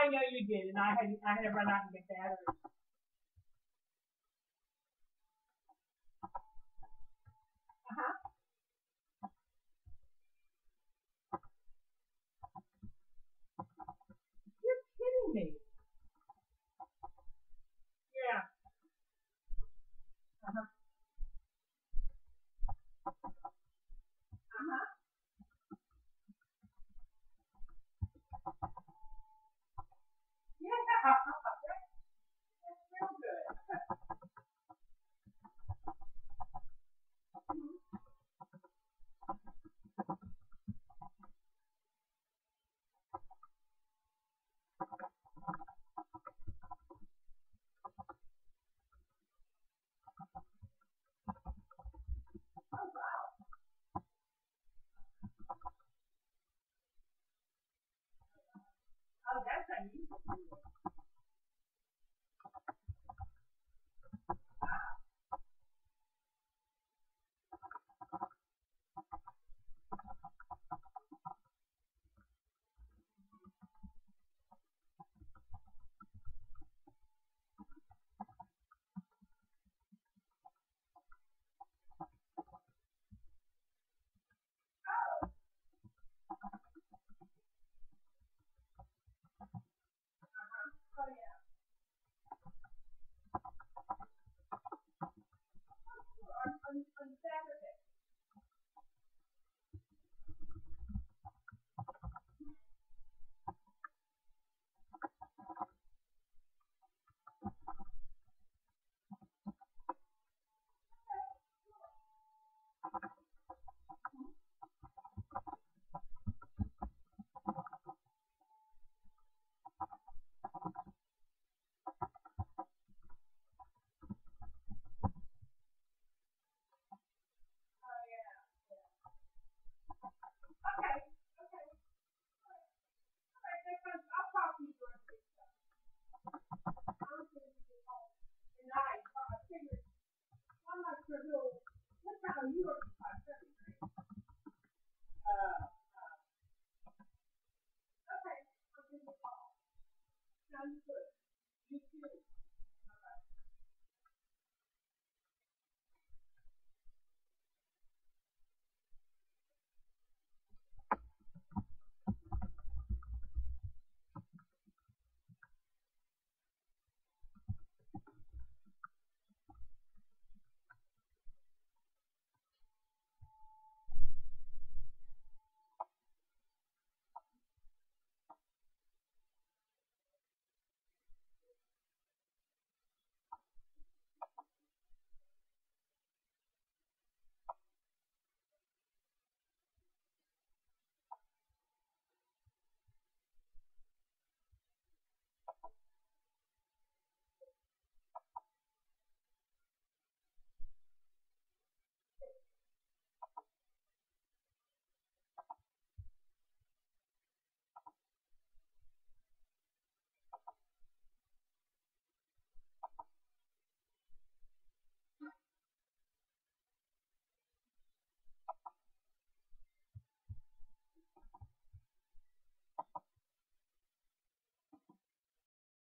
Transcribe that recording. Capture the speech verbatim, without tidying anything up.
I know you did, and I had I had to run out and get batteries. Uh huh. You're kidding me. Yeah. Uh huh. Uh huh. Yeah. That's real good. Oh wow. Oh, that's unusual. Oh yeah. On on on Saturday. Oh yeah. Okay. Okay. All right. That's fine. I'll talk to you during the week. I'm going to be home tonight. I figured I'm not sure who. What time are you?